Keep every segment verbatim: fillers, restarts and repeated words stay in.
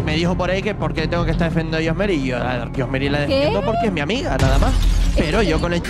me dijo por ahí que por qué tengo que estar defendiendo a Yosmeri. Y yo a Yosmeri la defiendo porque es mi amiga, nada más. Pero yo con el...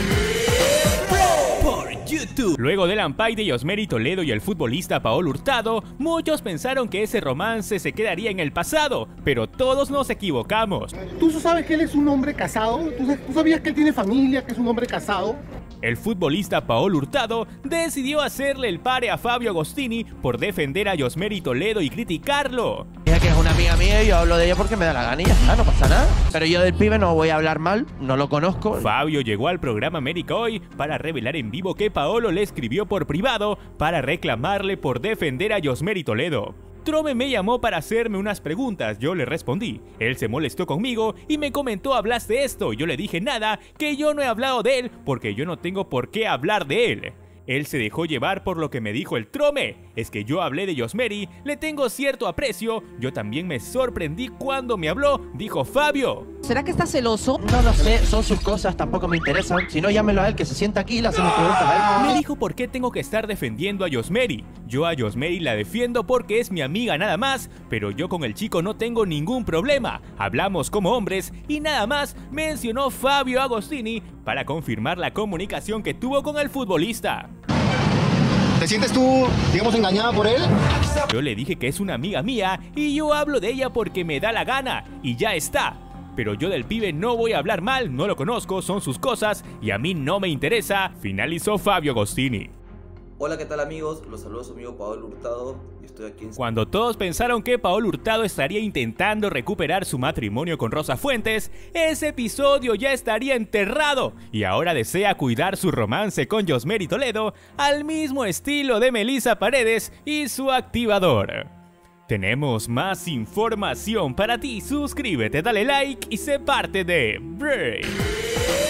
Luego del ampay de Yosmeri Toledo y el futbolista Paolo Hurtado, muchos pensaron que ese romance se quedaría en el pasado, pero todos nos equivocamos. ¿Tú sabes que él es un hombre casado? ¿Tú, ¿Tú sabías que él tiene familia, que es un hombre casado? El futbolista Paolo Hurtado decidió hacerle el pare a Fabio Agostini por defender a Yosmeri Toledo y criticarlo. Dije que es una amiga mía y yo hablo de ella porque me da la gana y ya está, no pasa nada. Pero yo del pibe no voy a hablar mal, no lo conozco. Fabio llegó al programa América Hoy para revelar en vivo que Paolo le escribió por privado para reclamarle por defender a Yosmeri Toledo. Trome me llamó para hacerme unas preguntas, yo le respondí. Él se molestó conmigo y me comentó hablaste de esto. Yo le dije nada, que yo no he hablado de él porque yo no tengo por qué hablar de él. Él se dejó llevar por lo que me dijo el Trome. Es que yo hablé de Yosmeri, le tengo cierto aprecio. Yo también me sorprendí cuando me habló, dijo Fabio. ¿Será que está celoso? No lo sé, son sus cosas, tampoco me interesan. Si no, llámelo a él, que se sienta aquí y le hacemos preguntas a él. Me dijo por qué tengo que estar defendiendo a Yosmeri. Yo a Yosmeri la defiendo porque es mi amiga nada más, pero yo con el chico no tengo ningún problema. Hablamos como hombres y nada más, mencionó Fabio Agostini para confirmar la comunicación que tuvo con el futbolista. ¿Te sientes tú, digamos, engañada por él? Yo le dije que es una amiga mía y yo hablo de ella porque me da la gana y ya está. Pero yo del pibe no voy a hablar mal, no lo conozco, son sus cosas y a mí no me interesa, finalizó Fabio Agostini. Hola, ¿qué tal amigos? Los saludo a su amigo Paolo Hurtado y estoy aquí en... Cuando todos pensaron que Paolo Hurtado estaría intentando recuperar su matrimonio con Rosa Fuentes, ese episodio ya estaría enterrado y ahora desea cuidar su romance con Yosmeri Toledo al mismo estilo de Melissa Paredes y su activador. Tenemos más información para ti, suscríbete, dale like y sé parte de Break.